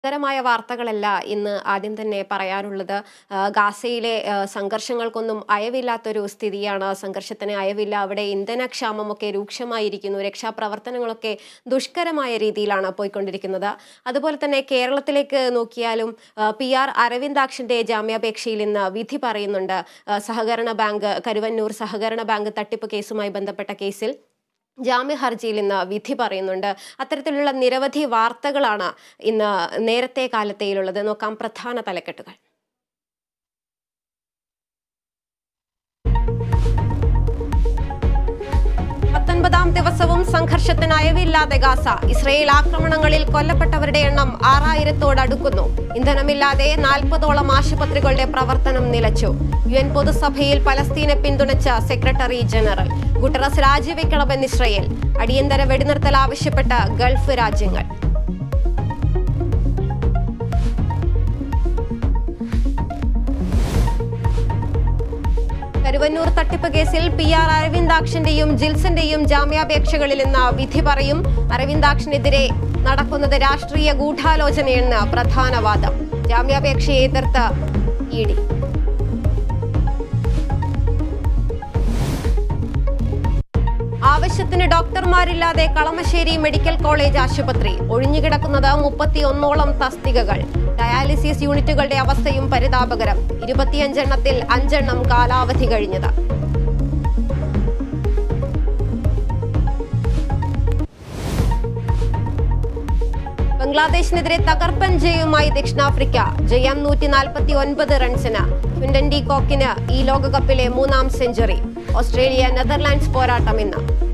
കരമായ വാർത്തകളല്ല ഇന്ന് ആദ്യം തന്നെ പറയാനുള്ളത്. ഗാസയിലെ സംഘർഷങ്ങൾക്കൊന്നും അയവില്ലാത്തൊരു സ്ഥിതിയാണ്. സംഘർഷത്തിന് അയവില്ല. അവിടെ ഇന്ധനക്ഷാമമൊക്കെ രൂക്ഷമായിരിക്കുന്നു. രക്ഷാപ്രവർത്തനങ്ങളൊക്കെ ദുഷ്കരമായ രീതിയിലാണ് പോയിക്കൊണ്ടിരിക്കുന്നത്. അതുപോലെ തന്നെ കേരളത്തിലേക്ക് നോക്കിയാലും PR അരവിന്ദാക്ഷന്റെ ജാമ്യാപേക്ഷയിൽ ഇന്ന് വിധി പറയുന്നുണ്ട്. കരുവന്നൂർ സഹകരണ ബാങ്ക് തട്ടിപ്പ് കേസുമായി ബന്ധപ്പെട്ട കേസിൽ ജാമ്യ ഹർജിയിൽ ഇന്ന് വിധി പറയുന്നുണ്ട്. അത്തരത്തിലുള്ള നിരവധി വാർത്തകളാണ് ഇന്ന് നേരത്തെ കാലത്തേയിലുള്ളത്. നോക്കാം പ്രധാന തലക്കെട്ടുകൾ. പത്തൊൻപതാം ദിവസവും സംഘർഷത്തിന് അയവില്ലാതെ ഗാസ. ഇസ്രയേൽ ആക്രമണങ്ങളിൽ കൊല്ലപ്പെട്ടവരുടെ എണ്ണം 6000-ഓടടുക്കുന്നു. ഇന്ധനമില്ലാതെ 40ഓളം ആശുപത്രികളുടെ പ്രവർത്തനം നിലച്ചു. UN പൊതുസഭയിൽ പലസ്തീനെ പിന്തുണച്ച സെക്രട്ടറി ജനറൽ. ഗുട്ടറസ് രാജിവെക്കണമെന്ന് ഇസ്രയേൽ. അടിയന്തര വെടിനിർത്തൽ ആവശ്യപ്പെട്ട ഗൾഫ് രാജ്യങ്ങൾ. കരുവന്നൂർ തട്ടിപ്പ് കേസിൽ PR അരവിന്ദാക്ഷന്റെയും ജിൽസന്റെയും ജാമ്യാപേക്ഷകളിൽ ഇന്ന് വിധി പറയും. അരവിന്ദാക്ഷനെതിരെ നടക്കുന്നത് രാഷ്ട്രീയ ഗൂഢാലോചനയെന്ന് പ്രധാന വാദം. ജാമ്യാപേക്ഷയെ എതിർത്ത് ED. ആവശ്യത്തിന് ഡോക്ടർമാരില്ലാതെ കളമശ്ശേരി മെഡിക്കൽ കോളേജ് ആശുപത്രി. ഒഴിഞ്ഞുകിടക്കുന്നത് 31ഓളം തസ്തികകൾ. ഡയാലിസിസ് യൂണിറ്റുകളുടെ അവസ്ഥയും പരിതാപകരം. 25 എണ്ണത്തിൽ 5 എണ്ണം കാലാവധി കഴിഞ്ഞത്. ബംഗ്ലാദേശിനെതിരെ തകർപ്പൻ ജയവുമായി ദക്ഷിണാഫ്രിക്ക. ജയം 149 റൺസിന്. ക്വിന്റൻ ഡി കോക്കിന് ഈ ലോകകപ്പിലെ 3ാം സെഞ്ചുറി. ഓസ്ട്രേലിയ നെതർലാൻഡ്സ് പോരാട്ടം ഇന്ന്.